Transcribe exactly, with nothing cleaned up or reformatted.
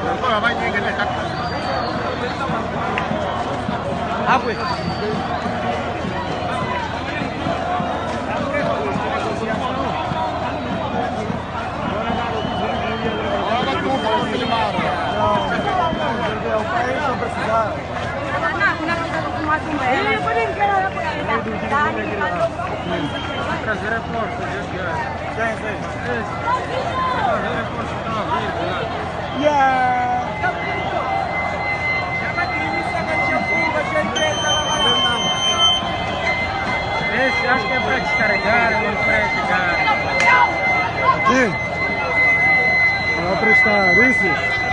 Água. O país não precisava. Trazer é forte, Quem fez? trazer é forte, está a vir. Yeah! Esse acho que é para descarregar, não para chegar. Sim. Vai prestar isso?